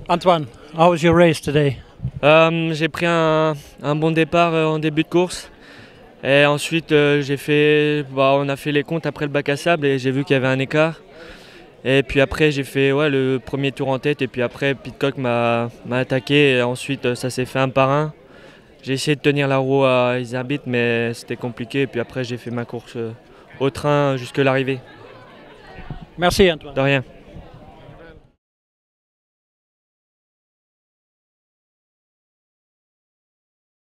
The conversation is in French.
Antoine, how was your race today? J'ai pris un bon départ en début de course et ensuite on a fait les comptes après le bac à sable et j'ai vu qu'il y avait un écart. Et puis après j'ai fait le premier tour en tête et puis après Pidcock m'a attaqué et ensuite ça s'est fait un par un. J'ai essayé de tenir la roue à Iserbit mais c'était compliqué et puis après j'ai fait ma course au train jusque l'arrivée. Merci Antoine. De rien.